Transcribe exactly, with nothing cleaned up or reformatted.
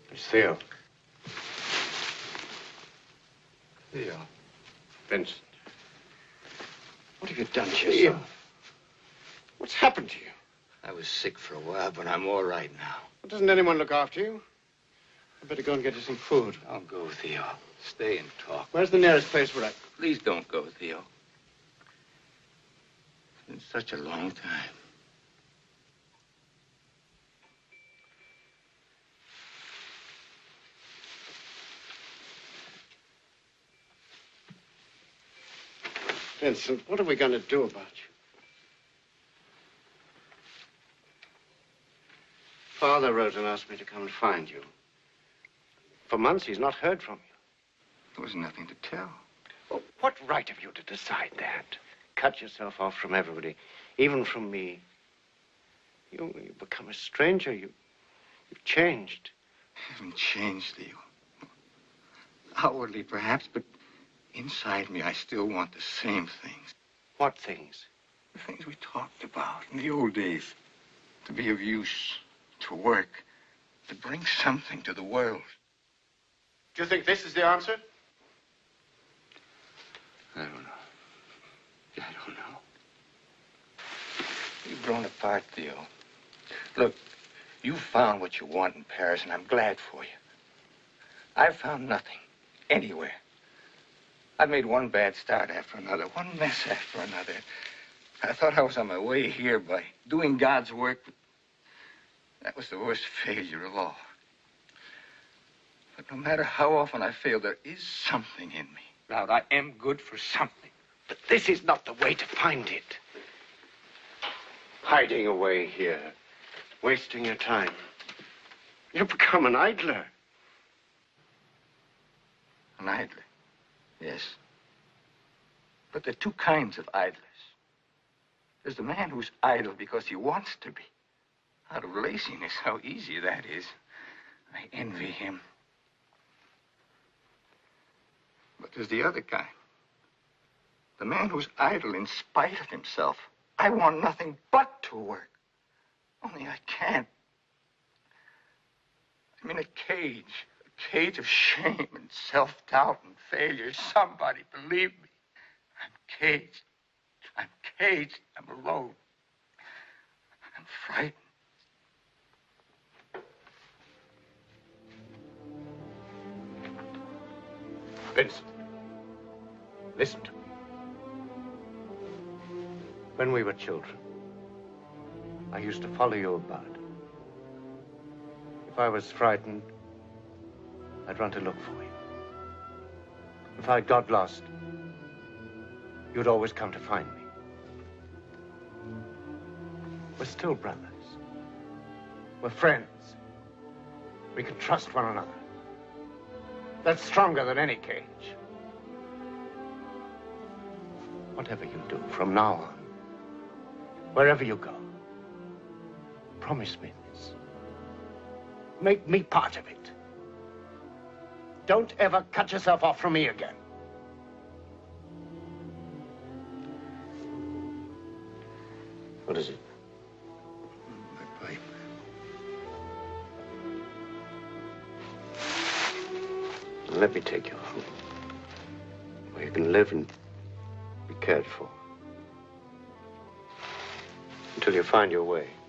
It's Theo. Theo. Vincent. What have you done to Theo. yourself? What's happened to you? I was sick for a while, but I'm all right now. Well, doesn't anyone look after you? I better go and get you some food. I'll go, Theo. Stay and talk. Where's the nearest place where I... Please don't go, Theo. It's been such a long time. Vincent, what are we going to do about you? Father wrote and asked me to come and find you. For months, he's not heard from you. There was nothing to tell. Well, what right have you to decide that? Cut yourself off from everybody, even from me. You, you've become a stranger. You, you've changed. I haven't changed, Theo. Outwardly, perhaps, but inside me, I still want the same things. What things? The things we talked about in the old days. To be of use, to work, to bring something to the world. Do you think this is the answer? I don't know. I don't know. You've grown apart, Theo. Look, you found what you want in Paris, and I'm glad for you. I've found nothing, anywhere. I've made one bad start after another, one mess after another. I thought I was on my way here by doing God's work, but that was the worst failure of all. But no matter how often I fail, there is something in me. Loud, I am good for something. But this is not the way to find it. Hiding away here, wasting your time. You've become an idler. An idler? Yes. But there are two kinds of idlers. There's the man who's idle because he wants to be. Out of laziness, how easy that is. I envy him. But there's the other kind. The man who's idle in spite of himself. I want nothing but to work. Only I can't. I'm in a cage. A cage of shame and self-doubt and failure. Somebody believe me. I'm caged. I'm caged. I'm alone. I'm frightened. Vincent, listen to me. When we were children, I used to follow you about. If I was frightened, I'd run to look for you. If I got lost, you'd always come to find me. We're still brothers. We're friends. We can trust one another. That's stronger than any cage. Whatever you do from now on, wherever you go, promise me this. Make me part of it. Don't ever cut yourself off from me again. What is it? My pipe. Let me take you home, where you can live and be cared for until you find your way.